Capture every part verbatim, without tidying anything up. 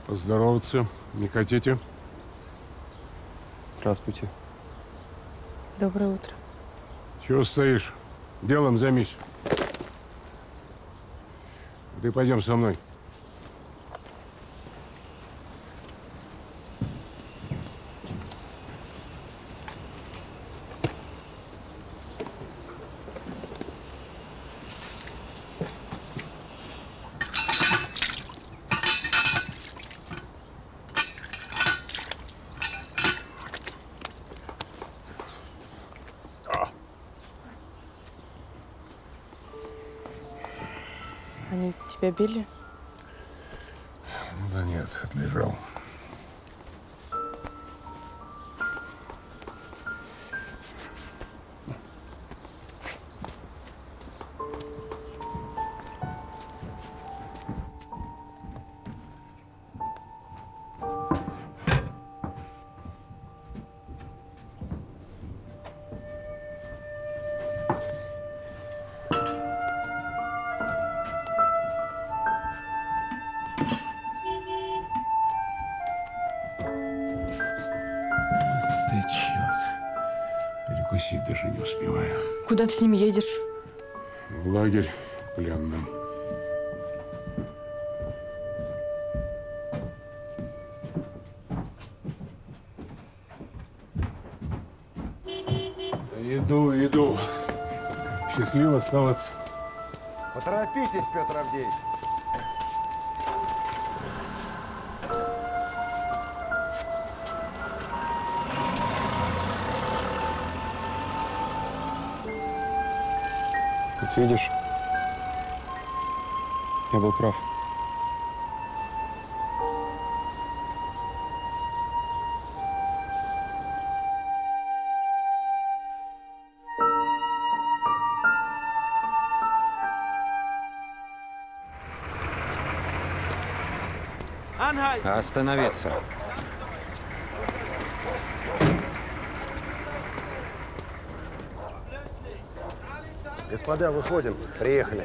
Поздороваться не хотите? Здравствуйте. Доброе утро. Чего стоишь? Делом займись. Ты пойдем со мной. Они тебя били? Да нет, отлежал. Перекусить даже не успеваю. Куда ты с ними едешь? В лагерь пленным. Да иду, иду. Счастливо оставаться. Поторопитесь, Петр Авдеевич. Вот видишь, я был прав. Остановиться. Господа, выходим. Приехали.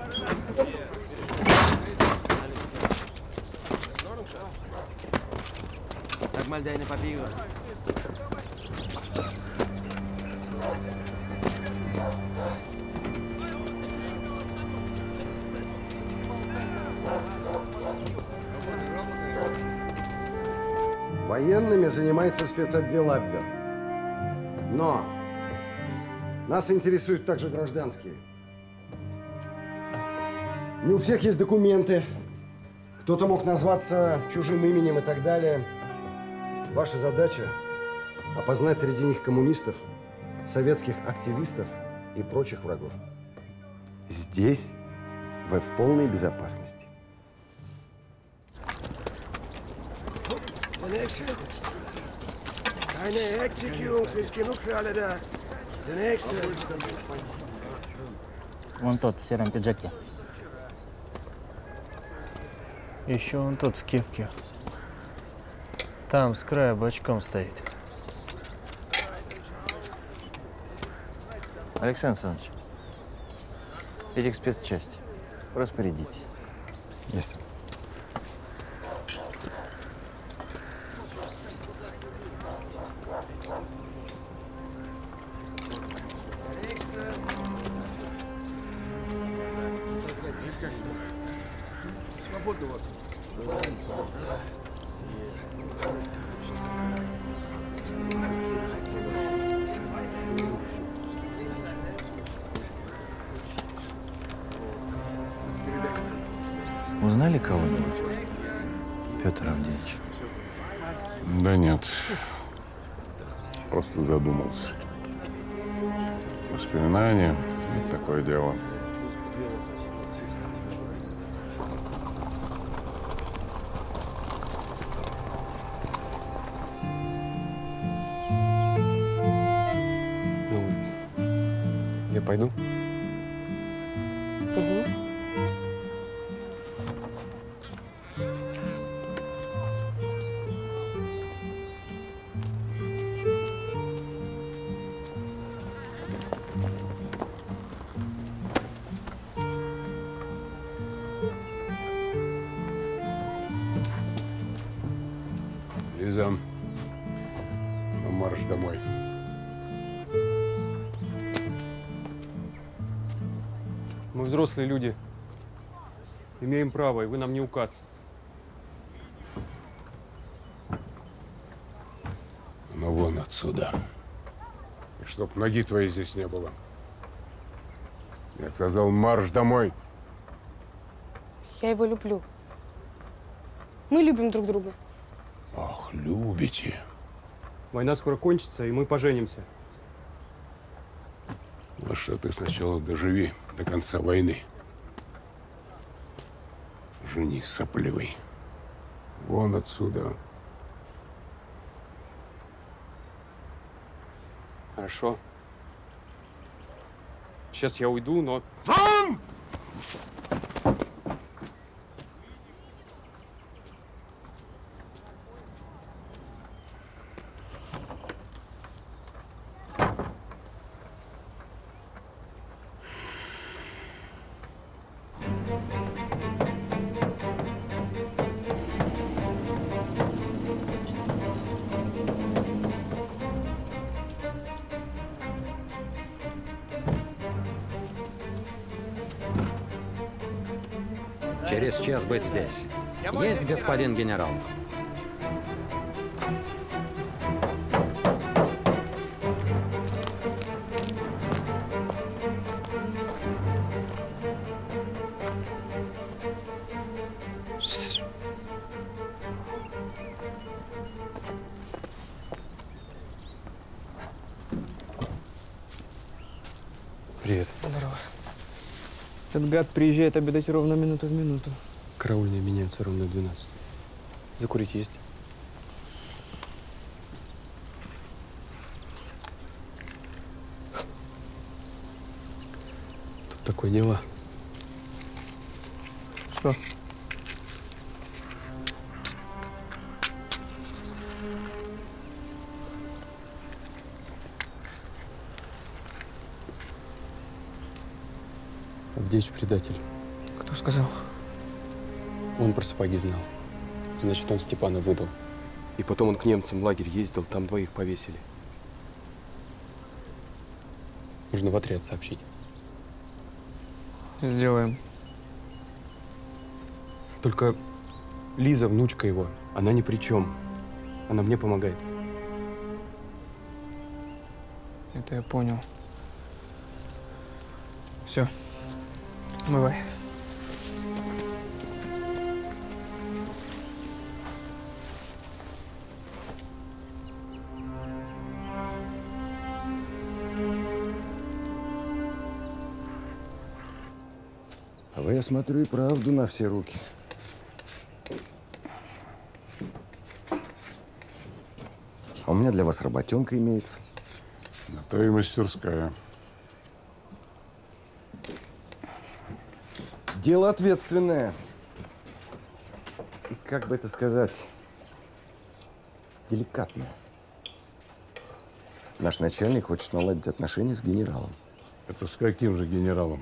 Sag mal deine Papiere. Военными занимается спецотдел Абвер. Но нас интересуют также гражданские. Не у всех есть документы. Кто-то мог назваться чужим именем и так далее. Ваша задача – опознать среди них коммунистов, советских активистов и прочих врагов. Здесь вы в полной безопасности. Der nächste. Keine Hektik, Jungs. Ist genug für alle da. Der nächste. Вон тот в сером пиджаке. Еще вон тот в кепке. Там с края бочком стоит. Александр Александрович, иди к спецчасти. Распорядитесь. Есть. Свободно у вас. Узнали кого-нибудь, Петр Авдеевич? Да нет. Просто задумался. Воспоминания – это такое дело. Ну, я пойду. Угу. Лиза, ну, марш домой. Мы взрослые люди. Имеем право, и вы нам не указ. Ну вон отсюда. И чтоб ноги твоей здесь не было. Я сказал, марш домой. Я его люблю. Мы любим друг друга. Ах, любите. Война скоро кончится, и мы поженимся. Ну что, ты сначала доживи до конца войны. Жених сопливый. Вон отсюда. Хорошо. Сейчас я уйду, но... Вон! Через час быть здесь. Есть, господин генерал. Привет. Здорово. Этот гад приезжает обедать ровно минуту в минуту. Караульные меняются ровно в двенадцать. Закурить есть? Тут такое дело. Что? Авдеич предатель. Кто сказал? Он про сапоги знал. Значит, он Степана выдал. И потом он к немцам в лагерь ездил, там двоих повесили. Нужно в отряд сообщить. Сделаем. Только Лиза, внучка его, она ни при чем. Она мне помогает. Это я понял. Все. Умывай. А вы, я смотрю, и правду на все руки. А у меня для вас работенка имеется. На то и мастерская. Дело ответственное. И, как бы это сказать, деликатное. Наш начальник хочет наладить отношения с генералом. Это с каким же генералом?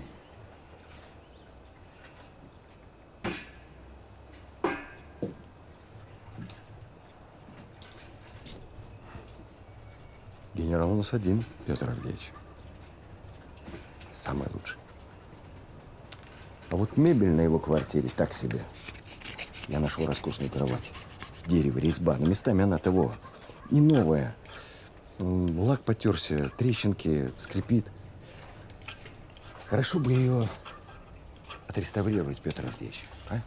Генерал у нас один, Петр Авдеевич. Самый лучший. А вот мебель на его квартире так себе. Я нашел роскошную кровать. Дерево, резьба. Но местами она того не новая. М, Лак потерся, трещинки, скрипит. Хорошо бы ее отреставрировать, Петр Авдеевич. А?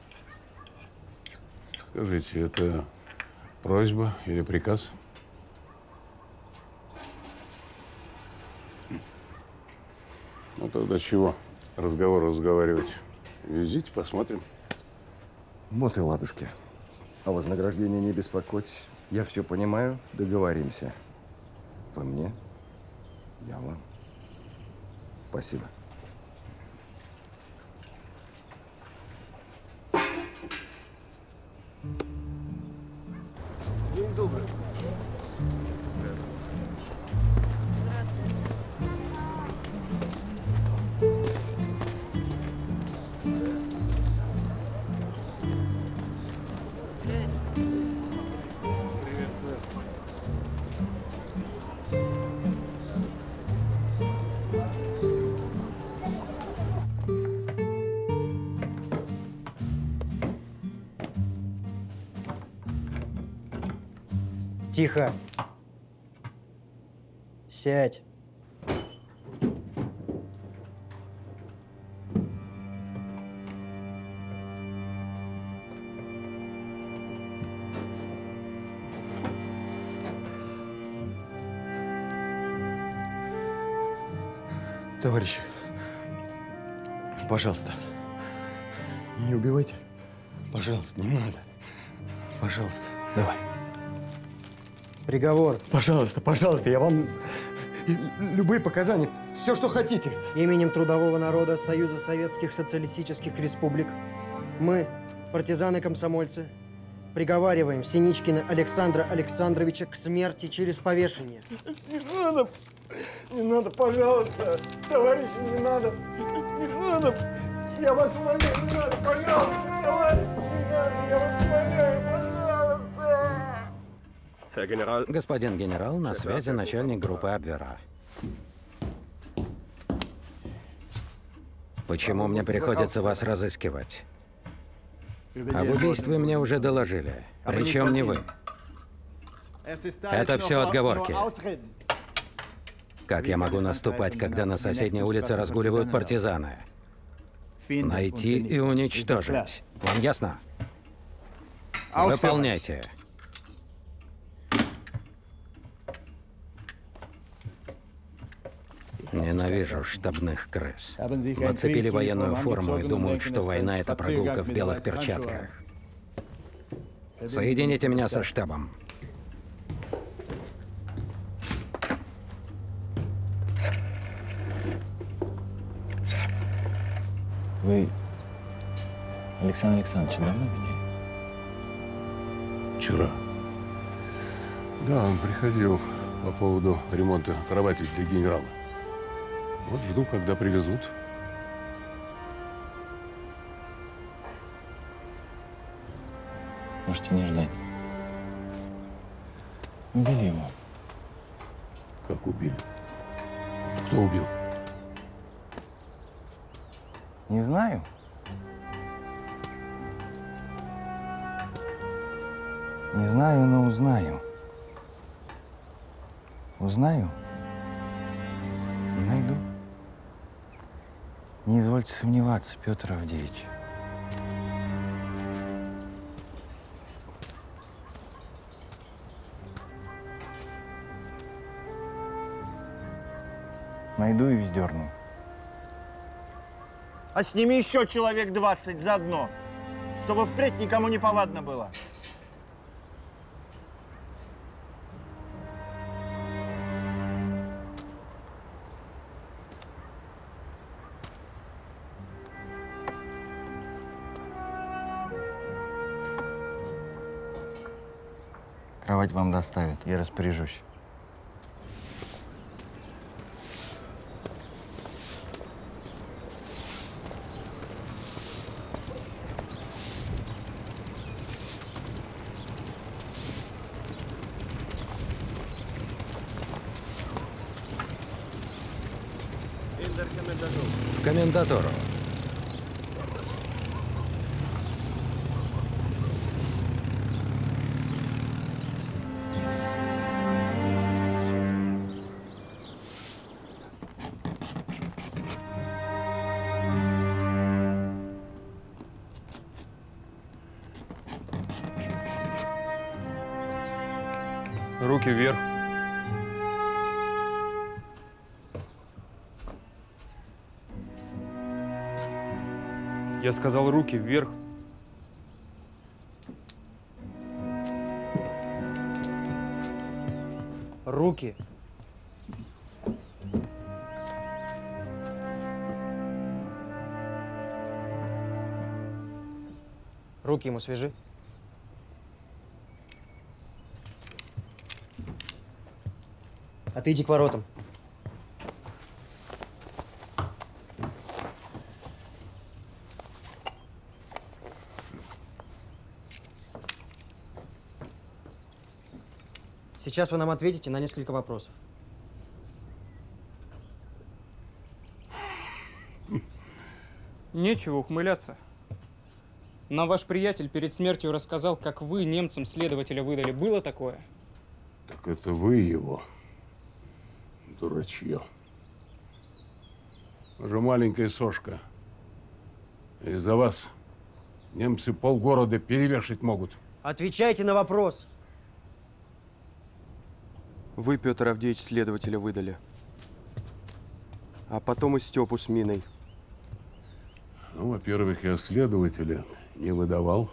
Скажите, это просьба или приказ? Ну тогда чего разговор разговаривать? Везите, посмотрим. Вот и ладушки. О вознаграждении не беспокойтесь. Я все понимаю, договоримся. Вы мне, я вам. Спасибо. День добрый. Тихо. Сядь. Товарищи, пожалуйста, не убивайте. Пожалуйста, не надо. Пожалуйста. Давай. Приговор. Пожалуйста, пожалуйста, я вам любые показания, все, что хотите. Именем трудового народа Союза Советских Социалистических Республик мы, партизаны-комсомольцы, приговариваем Синичкина Александра Александровича к смерти через повешение. Не надо, не надо, пожалуйста, товарищи, не надо, не надо. Я вас умоляю, не надо, пожалуйста, товарищи, не надо, я вас умоляю, пожалуйста. Генерал. Господин генерал, на связи начальник группы Абвера. Почему мне приходится вас разыскивать? Об убийстве мне уже доложили. Причем не вы. Это все отговорки. Как я могу наступать, когда на соседней улице разгуливают партизаны? Найти и уничтожить. Вам ясно? Выполняйте. Ненавижу штабных крыс. Нацепили военную форму и думают, что война — это прогулка в белых перчатках. Соедините меня со штабом. Вы Александра Александровича давно видели? Вчера. Да, он приходил по поводу ремонта кровати для генерала. Вот жду, когда привезут. Можете не ждать. Убили его. Как убили? Кто убил? Не знаю. Не знаю, но узнаю. Узнаю и найду. Не извольте сомневаться, Петр Авдеевич. Найду и вздерну. А с ними еще человек двадцать заодно, чтобы впредь никому не повадно было. Кровать вам доставят, я распоряжусь. В комендатуру. Руки вверх. Я сказал, руки вверх. Руки. Руки ему свяжи. А ты иди к воротам. Сейчас вы нам ответите на несколько вопросов. Нечего ухмыляться. Нам ваш приятель перед смертью рассказал, как вы немцам следователя выдали. Было такое? Так это вы его, дурачье. Уже маленькая сошка. Из-за вас немцы полгорода перевешать могут. Отвечайте на вопрос. Вы, Петр Авдеевич, следователя выдали. А потом и Степу с миной. Ну, во-первых, я следователя не выдавал.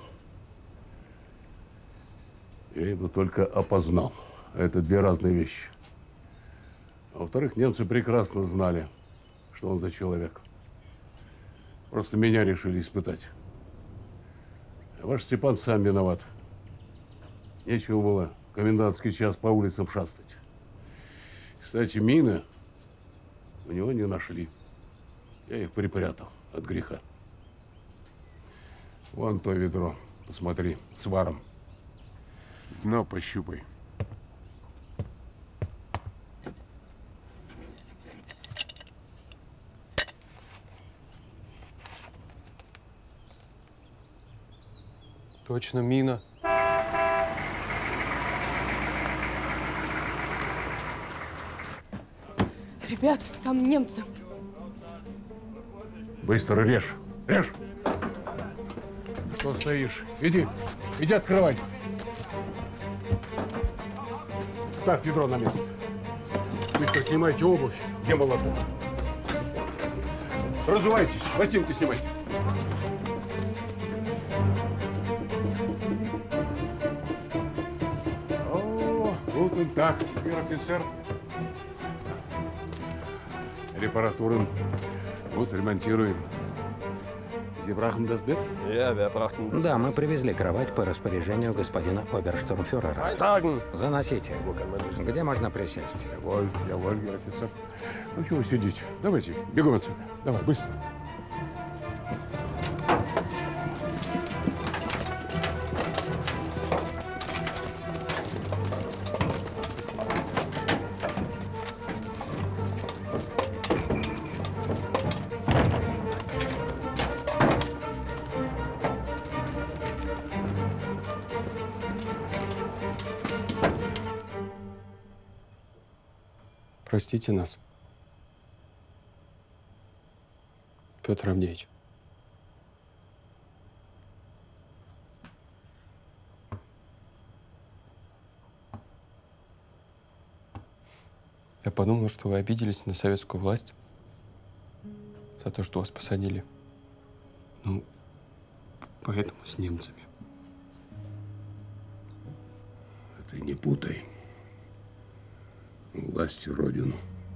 Я его только опознал. Это две разные вещи. А во-вторых, немцы прекрасно знали, что он за человек. Просто меня решили испытать. А ваш Степан сам виноват. Нечего было в комендантский час по улицам шастать. Кстати, мины у него не нашли. Я их припрятал от греха. Вон то ведро, посмотри, с варом. Дно пощупай. Точно мина. Ребят, там немцы. Быстро режь. Режь! Что стоишь? Иди, иди открывай. Ставь ведро на место. Быстро снимайте обувь. Где молоток? Разувайтесь, ботинки снимайте. О, вот он так, теперь офицер. Репаратуру вот ремонтируем. Да, мы привезли кровать по распоряжению господина оберштурмфюрера. Заносите. Где можно присесть? Яволь, яволь, герр офицер. Ну чего вы сидите? Давайте, бегом отсюда. Давай, быстро. Простите нас, Петр Авдеевич. Я подумал, что вы обиделись на советскую власть за то, что вас посадили. Ну, поэтому с немцами. Ты не путай власть и родину.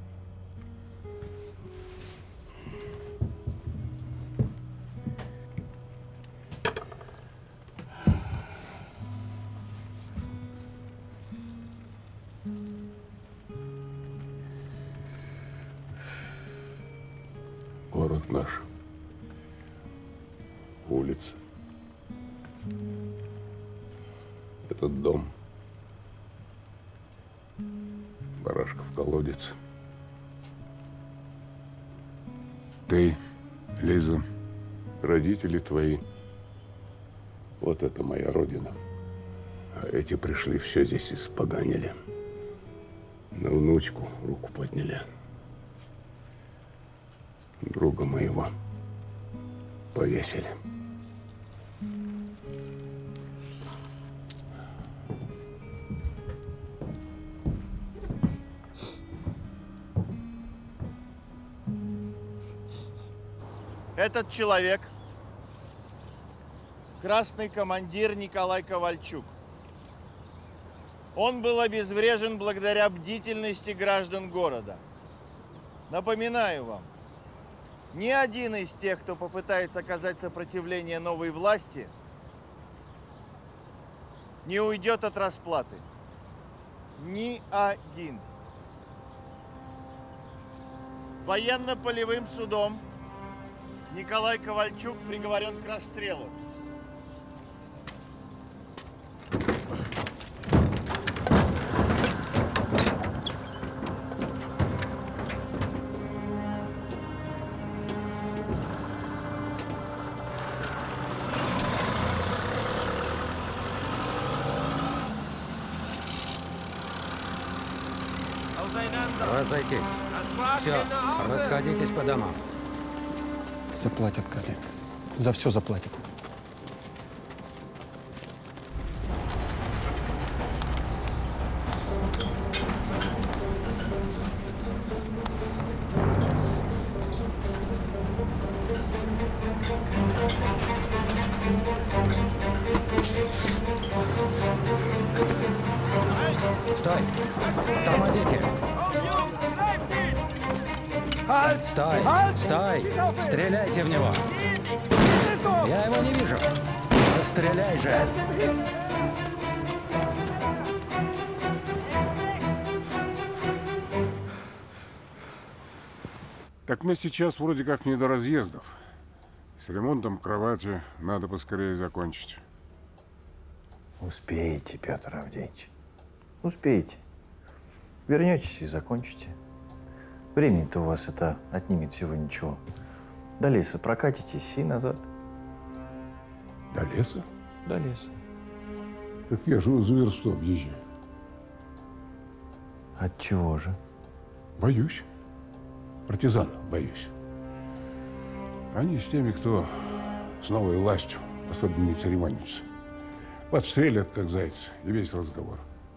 Город наш, улица, этот дом. Барашков колодец. Ты, Лиза, родители твои. Вот это моя родина. А эти пришли, все здесь испоганили. На внучку руку подняли. Друга моего повесили. Этот человек – красный командир Николай Ковальчук. Он был обезврежен благодаря бдительности граждан города. Напоминаю вам, ни один из тех, кто попытается оказать сопротивление новой власти, не уйдет от расплаты. Ни один. Военно-полевым судом Николай Ковальчук приговорен к расстрелу. Разойтись. Все, расходитесь по домам. Заплатят, Кадык. За все заплатят. Стой! Тормозите! Стой! Стой! Стреляйте в него! Я его не вижу! Да стреляй же! Так мне сейчас вроде как не до разъездов. С ремонтом кровати надо поскорее закончить. Успеете, Петр Авдеевич. Успеете. Вернетесь и закончите. Времени-то у вас это отнимет всего ничего. До леса прокатитесь и назад. До леса? До леса. Так я же за версту объезжаю. От чего же? Боюсь. Партизанов боюсь. Они с теми, кто с новой властью особенно не церемонится. Подстрелят, как зайца, и весь разговор.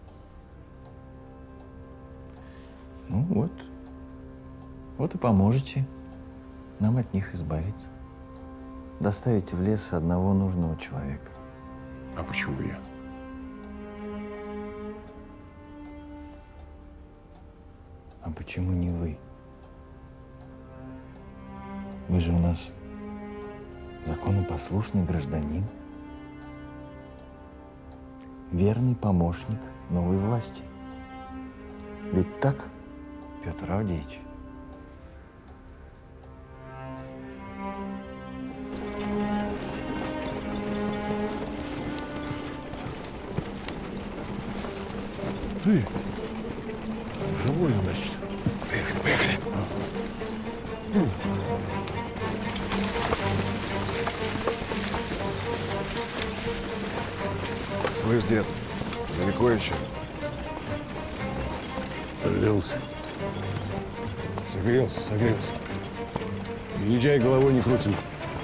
Ну вот. Вот и поможете нам от них избавиться. Доставите в лес одного нужного человека. А почему я? А почему не вы? Вы же у нас законопослушный гражданин. Верный помощник новой власти. Ведь так, Петр Авдеевич? Ты? Довольно, значит. Поехали, поехали. А. Слышь, дед, далеко еще? Согрелся. Согрелся, согрелся. Езжай, головой не крути.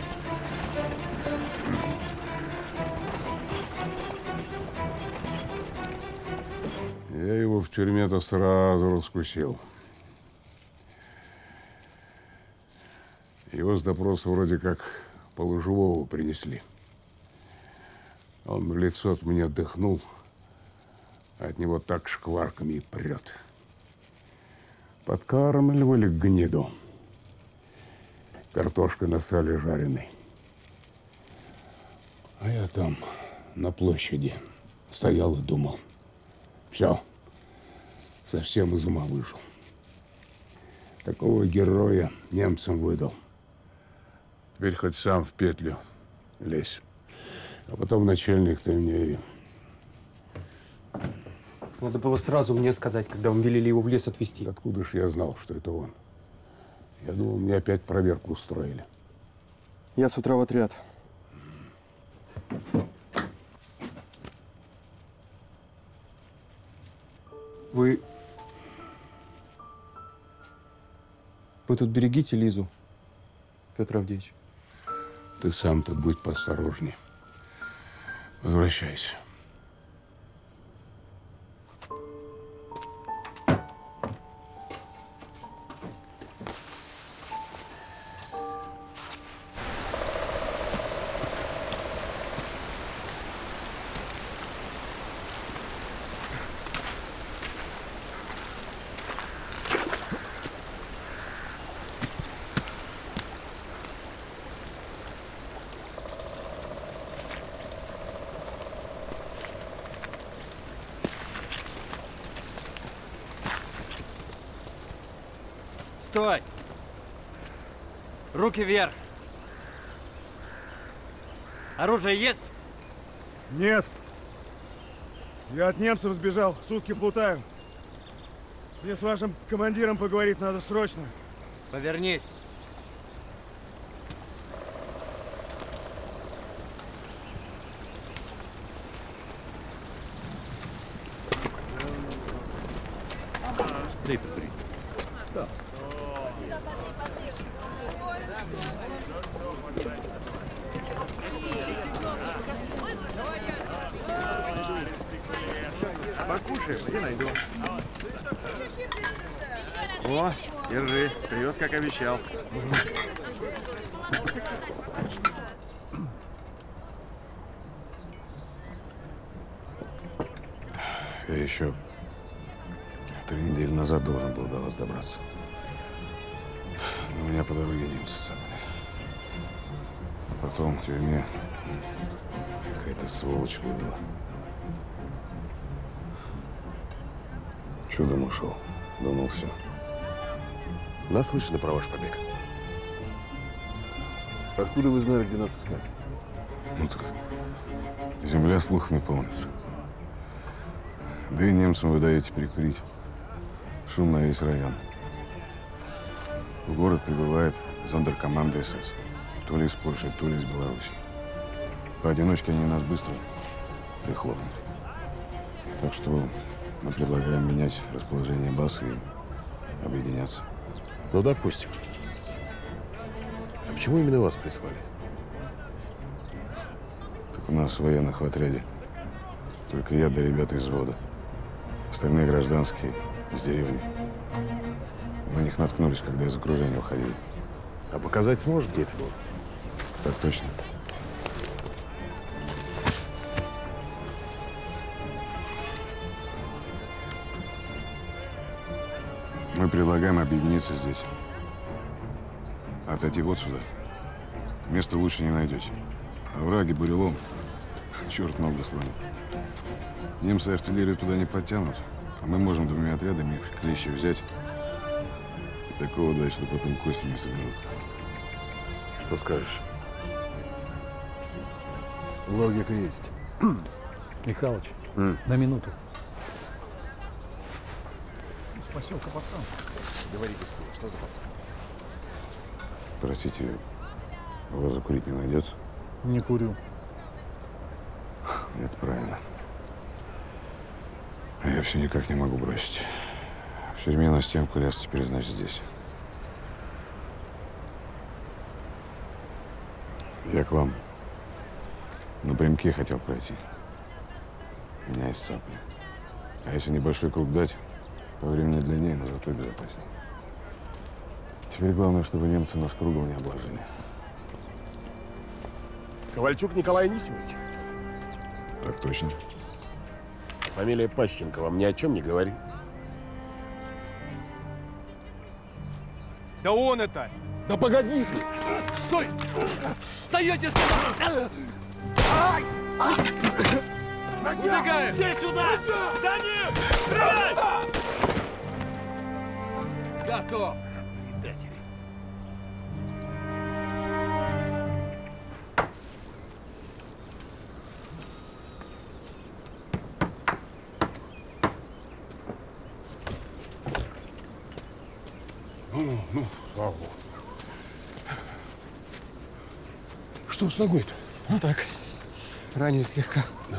Я его в тюрьме-то сразу раскусил. Его с допроса вроде как полуживого принесли. Он в лицо от меня отдохнул, а от него так шкварками и прет. Подкармливали гниду. Картошкой на сале жареной. А я там, на площади, стоял и думал. Все, совсем из ума вышел. Такого героя немцам выдал. Теперь хоть сам в петлю лезь. А потом начальник ты мне и... Надо было сразу мне сказать, когда вам велели его в лес отвезти. Откуда ж я знал, что это он? Я думал, мне опять проверку устроили. Я с утра в отряд. Вы... Вы тут берегите Лизу, Петр Авдеевич. Ты сам-то будь поосторожней. Возвращайся. Стой! Руки вверх! Оружие есть? Нет. Я от немцев сбежал, сутки плутаю. Мне с вашим командиром поговорить надо срочно. Повернись. Ты шеф, я найду. О, держи. Привез, как обещал. Я еще три недели назад должен был до вас добраться. Но меня по дороге немцы сцапали. А потом в тюрьме какая-то сволочь выдала. Чудом ушел. Думал, все. Наслышаны про ваш побег. Откуда вы знали, где нас искать? Ну так, земля слухами полнится. Да и немцам вы даете перекурить. Шум на весь район. В город прибывает зондеркоманда СС. То ли из Польши, то ли из Беларуси. Поодиночке они нас быстро прихлопнут. Так что мы предлагаем менять расположение баз и объединяться. Ну, допустим. А почему именно вас прислали? Так у нас военных в отряде. Только я да ребята из взвода. Остальные гражданские из деревни. На них наткнулись, когда из окружения уходили. А показать сможешь, где это было? Так точно. Мы предлагаем объединиться здесь. Отойти вот сюда. Места лучше не найдете. Овраги, бурелом. Черт ногу сломит. Немцы артиллерию туда не подтянут, а мы можем двумя отрядами их клещи взять и такого дать, что потом кости не соберут. Что скажешь? Логика есть. Михалыч, mm. на минуту. Из поселка пацан. Говори быстрее, что за пацан? Простите, у вас закурить не найдется? Не курю. Это правильно. А я все никак не могу бросить. В тюрьме на стенку лез, теперь, значит, здесь. Я к вам напрямки хотел пройти. Меня исцапали. А если небольшой круг дать, по времени длиннее, но зато безопаснее. Теперь главное, чтобы немцы нас кругом не обложили. Ковальчук Николай Анисимович. Так точно. Фамилия Пащенко вам ни о чем не говорит? Да он это! Да погоди ты! Стой! Встаете, сказал! Убегаем! Все сюда! За ним! Стрелять! Готов! Предатели! Ну, ну, слава богу. Что с ногой-то? А? Так, ранен слегка. Да.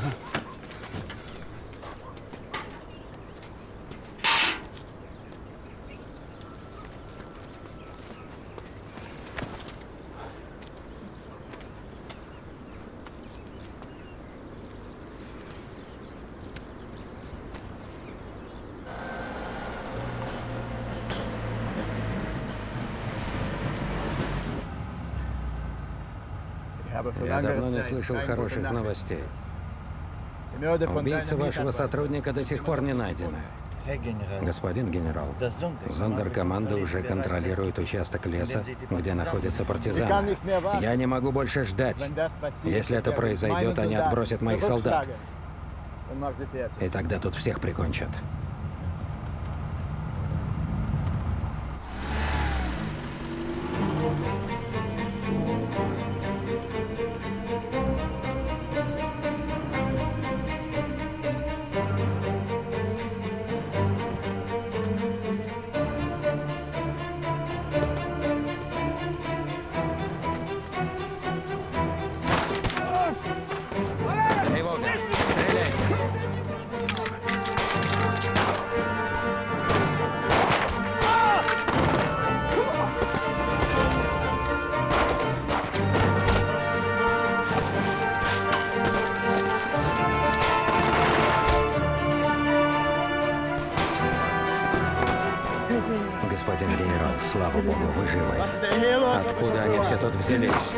Я давно не слышал хороших новостей. Убийца вашего сотрудника до сих пор не найдены. Господин генерал, зондеркоманда уже контролирует участок леса, где находятся партизаны. Я не могу больше ждать. Если это произойдет, они отбросят моих солдат. И тогда тут всех прикончат. Тревога! Стреляйте! слава богу, вы живы. Откуда они все тут взялись?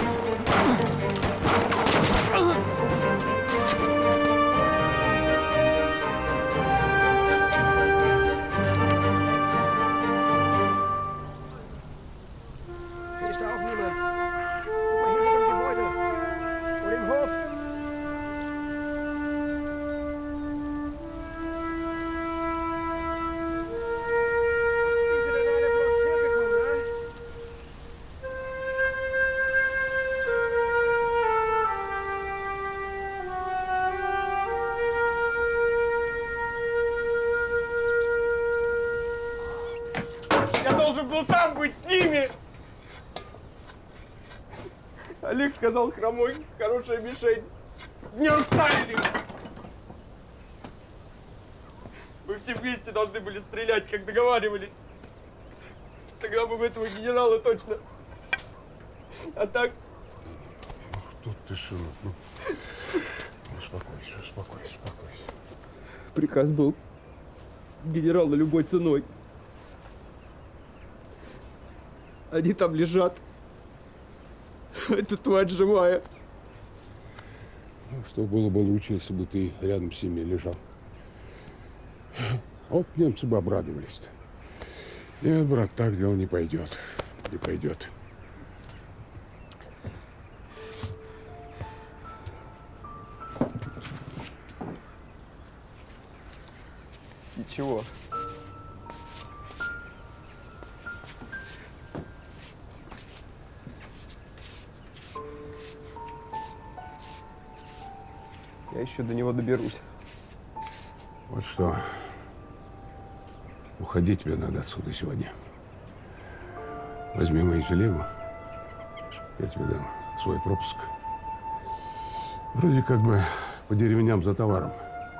Был там быть с ними. Олег сказал, хромой, хорошая мишень. Не оставили. Мы все вместе должны были стрелять, как договаривались. Тогда бы в этого генерала точно. А так... Тут ты что? Ну, успокойся, успокойся, успокойся. Приказ был генерала любой ценой. Они там лежат. Это тварь живая. Ну, что было бы лучше, если бы ты рядом с ними лежал. Вот немцы бы обрадовались-то. Нет, брат, так дело не пойдет. Не пойдет. Ничего. Я еще до него доберусь. Вот что. Уходить тебе надо отсюда сегодня. Возьми мою телегу. Я тебе дам свой пропуск. Вроде как бы по деревням за товаром.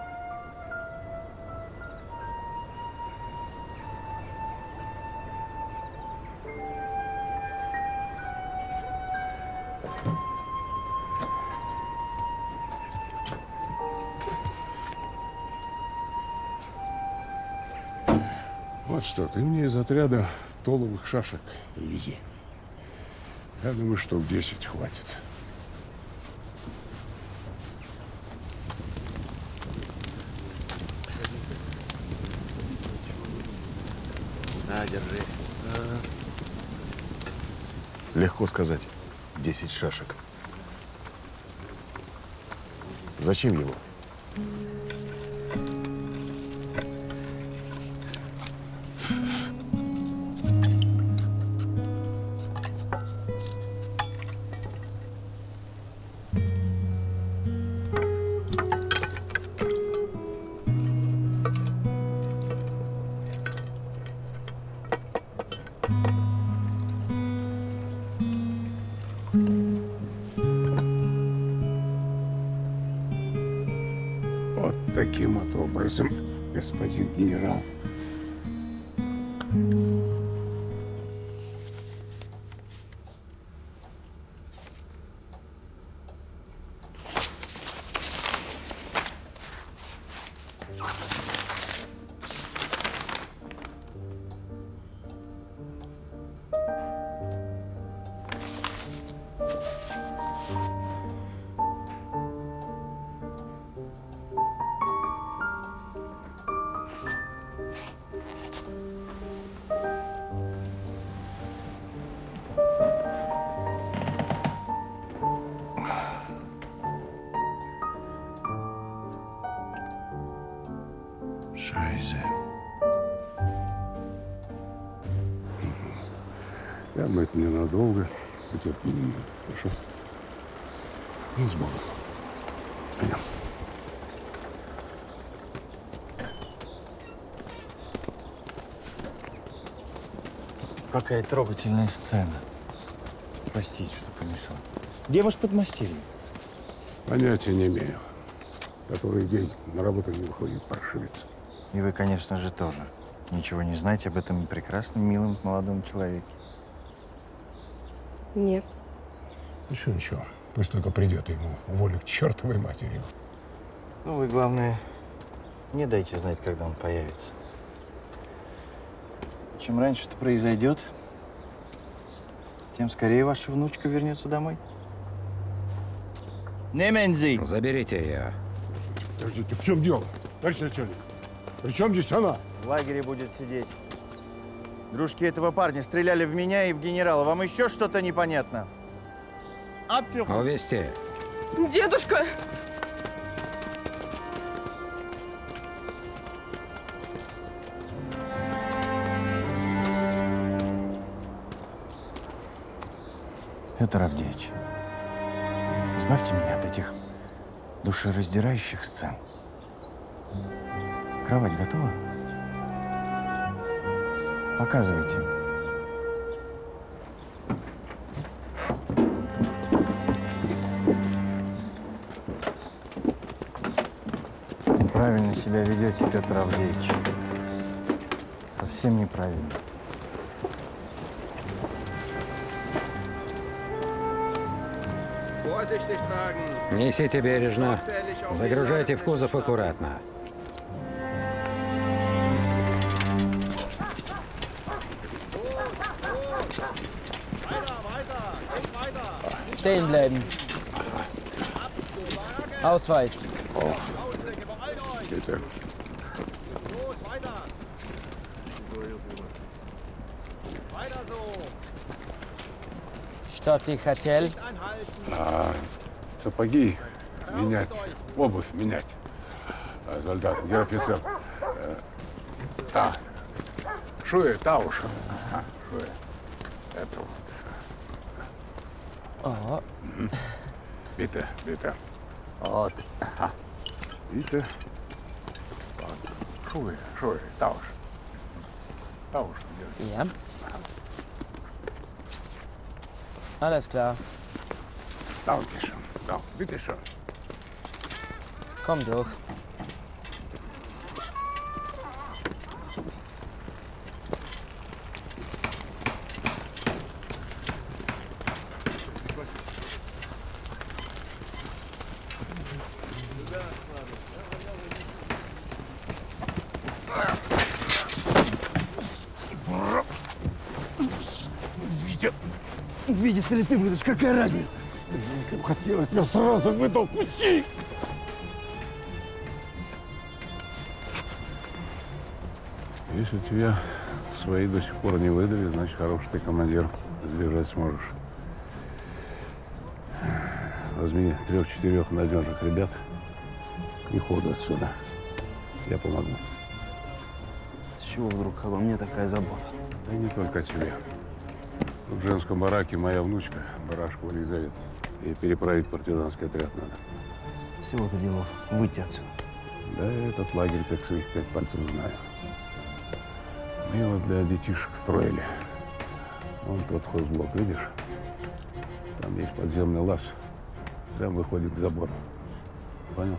Вот что, ты мне из отряда толовых шашек привези. Я думаю, штук десять хватит. На, держи. Легко сказать. Десять шашек. Зачем ему? Таким вот образом, господин генерал. Шайзе. Я думаю, это ненадолго. Потерпи немного. Хорошо? Ну, с Богом. Пойдем. Какая трогательная сцена. Простите, что помешал. Где ваш подмастерье? Понятия не имею. Который день на работу не выходит паршивец. И вы, конечно же, тоже. Ничего не знаете об этом прекрасном, милом, молодом человеке? Нет. Ничего, ничего. Пусть только придет ему волю к чертовой матери. Ну, вы, главное, не дайте знать, когда он появится. Чем раньше это произойдет, тем скорее ваша внучка вернется домой. Немензи! Заберите ее. Подождите, в чем дело, товарищ начальник? При чем здесь она? В лагере будет сидеть. Дружки этого парня стреляли в меня и в генерала. Вам еще что-то непонятно? Увести. Дедушка! Петр Авдеевич, избавьте меня от этих душераздирающих сцен. Кровать готова? Показывайте. Неправильно себя ведете, Петр Авдеевич. Совсем неправильно. Несите бережно. Загружайте в кузов аккуратно. Stehen bleiben. Ausweis. Oh. Bitte. Что ты хотел? А, сапоги менять, обувь менять. А, солдат, я офицер. А, шуэ, тауш. Ага, шуэ. Это вот. О. Bitte, bitte. Вот. Ага. Bitte. Вот. Шуэ, шуэ, тауш. Тауш. Ja. Alles klar. Dankeschön. Ja, bitte schön. Komm durch. Увидится ли ты выдашь, какая разница? Если бы хотел, я тебя сразу выдал. Пусти! Если тебя свои до сих пор не выдали, значит, хороший ты командир. Сбежать сможешь. Возьми трех-четырех надежных ребят и ходу отсюда. Я помогу. С чего вдруг обо мне такая забота? Да и не только о тебе. В женском бараке моя внучка, Барашкова Елизавета. И переправить партизанский отряд надо. Всего-то делов выйти отсюда. Да, этот лагерь как своих пять пальцев знаю. Мы его для детишек строили. Вон тот хозблок, видишь? Там есть подземный лаз. Прям выходит к забору. Понял?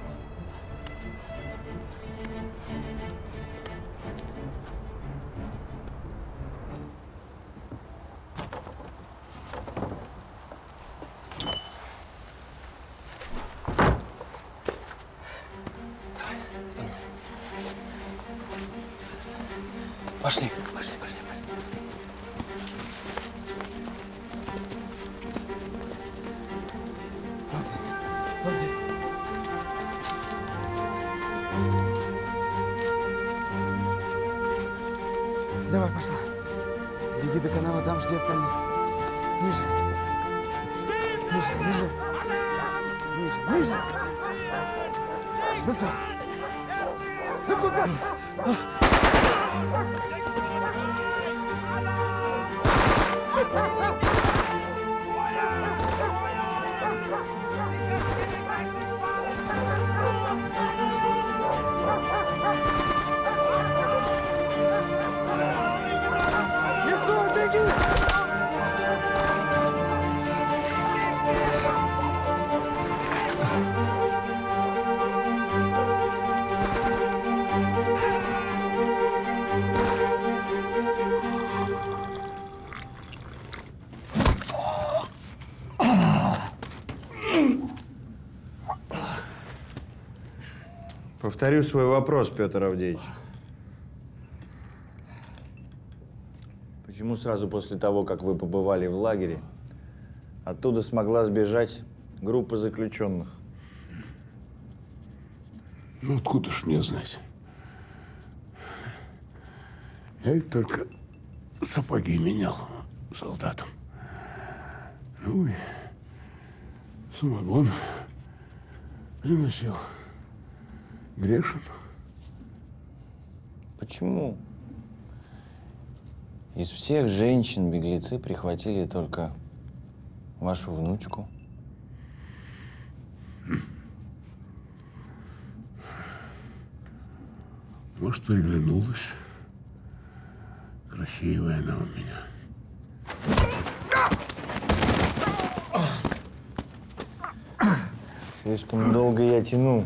Пошли, пошли, пошли. Ползи, ползи. Давай, пошла. Беги до канала, там жди остальных. Ниже. Ниже, ниже. Ниже, ниже. Быстро. Да куда ты? Не стой, беги! Повторю свой вопрос, Петр Авдеевич. Почему сразу после того, как вы побывали в лагере, оттуда смогла сбежать группа заключенных? Ну, откуда ж мне знать? Я ведь только сапоги менял солдатам. Ну и самогон приносил. Грешен. Почему? Из всех женщин беглецы прихватили только вашу внучку. Может, приглянулась. Красивая она у меня. Слишком долго я тянул.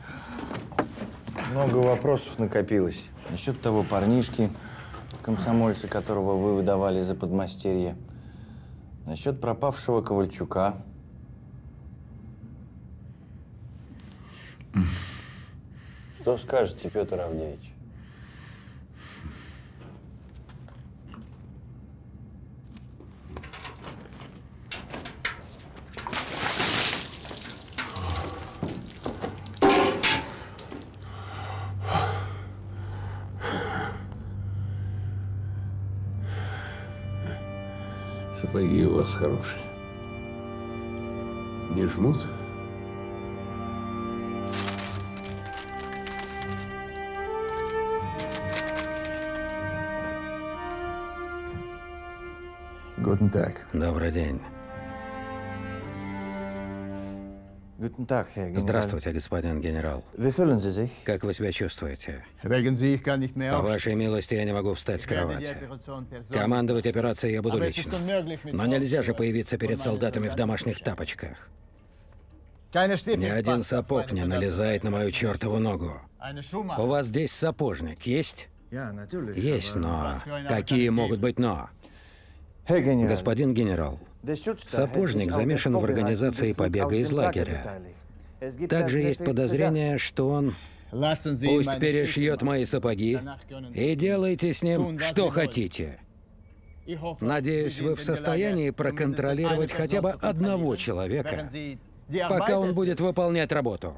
Много вопросов накопилось. Насчет того парнишки, комсомольца, которого вы выдавали за подмастерье. Насчет пропавшего Ковальчука. Что скажете, Петр Авдеевич? Сапоги у вас хорошие. Не жмут? Guten Tag. Добрый день. Guten Tag, Herr General. Здравствуйте, господин генерал. Wie fühlen Sie sich? Как вы себя чувствуете? Wegen Sie, ich kann nicht mehr По вашей милости, я не могу встать с кровати. Командовать операцией я буду лично. Но нельзя же появиться перед солдатами в домашних тапочках. Ни один сапог не налезает на мою чертову ногу. У вас здесь сапожник есть? Есть, но... Какие могут быть «но»? Господин генерал, сапожник замешан в организации побега из лагеря. Также есть подозрение, что он пусть перешьет мои сапоги и делайте с ним что хотите. Надеюсь, вы в состоянии проконтролировать хотя бы одного человека, пока он будет выполнять работу.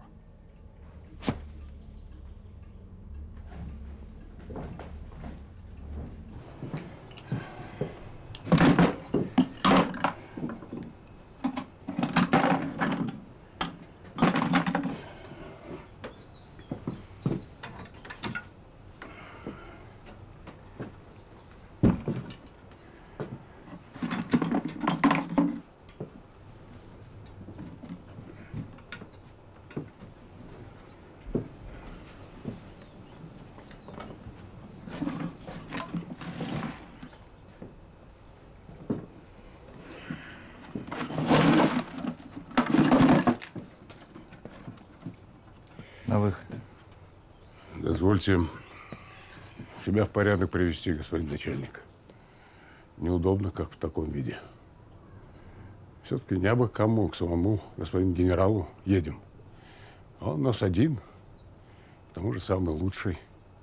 На выход. Дозвольте себя в порядок привести, господин начальник. Неудобно, как в таком виде. Все-таки не абы кому, к самому господину генералу едем. Он у нас один, к тому же самый лучший.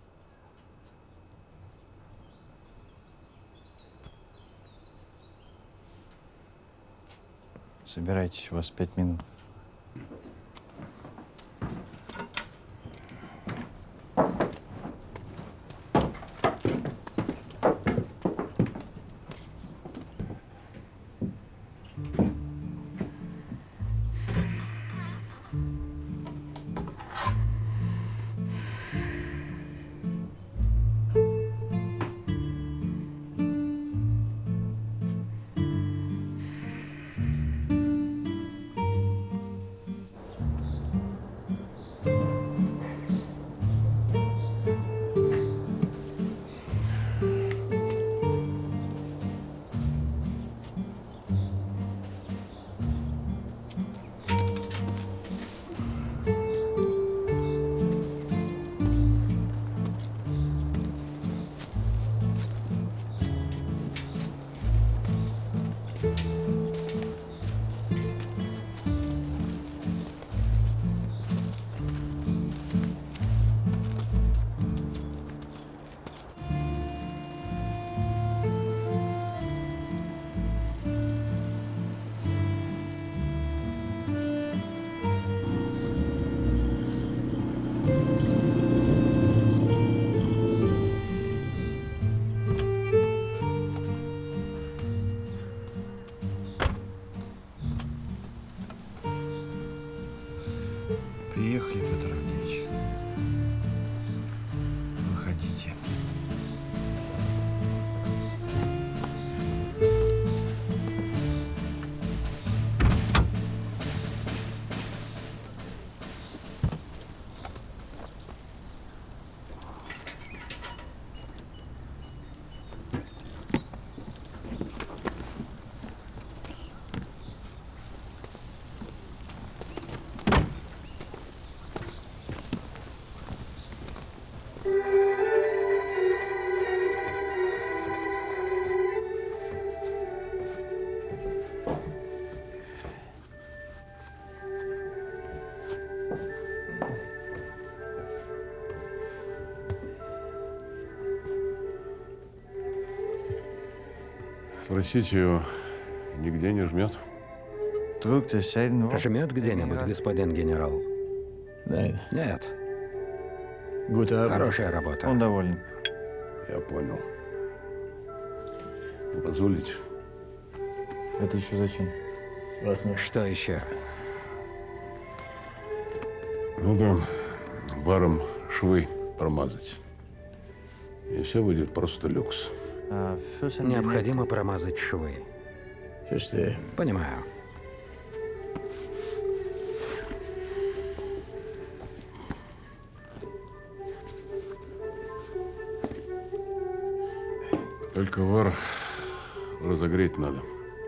Собирайтесь, у вас пять минут. Приехали, Петр Авдеевич. Выходите. Спросите его, нигде не жмет? Жмет где-нибудь, господин генерал? Нет. Хорошая работа. Он доволен. Я понял. Вы позволите? Это еще зачем? Вас нет. Что еще? Ну да, баром швы промазать. И все будет просто люкс. Необходимо промазать швы. Понимаю. Только вар разогреть надо.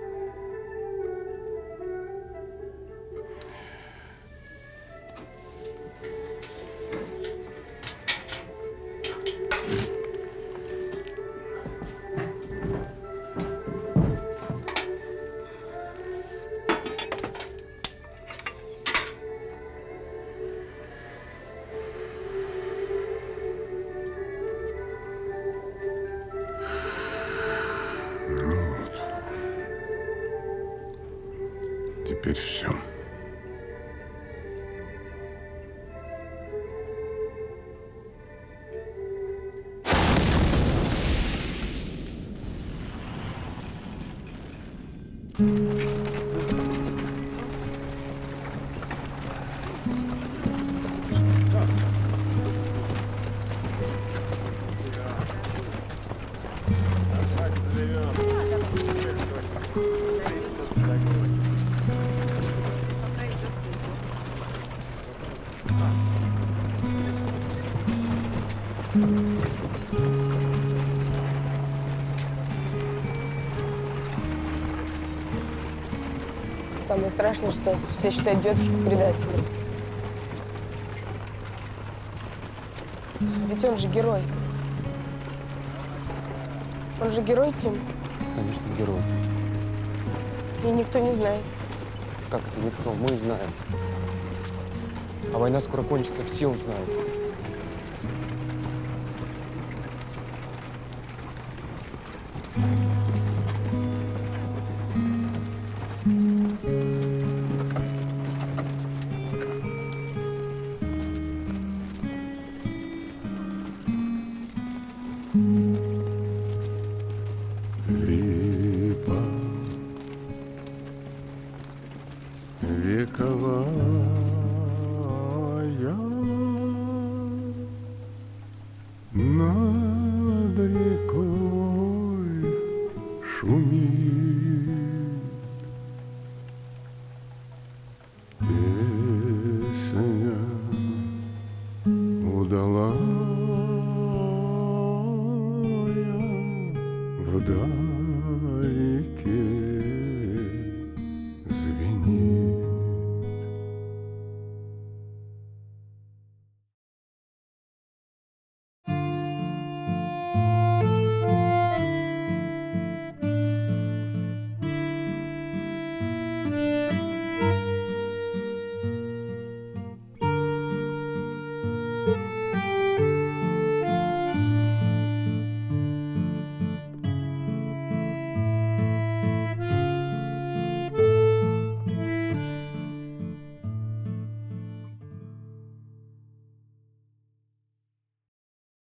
Теперь все. Самое страшное, что все считают дедушку предателем. Ведь он же герой. Он же герой, Тим. Конечно, герой. И никто не знает. Как это никто? Мы знаем. А война скоро кончится, все узнают. Липа вековая.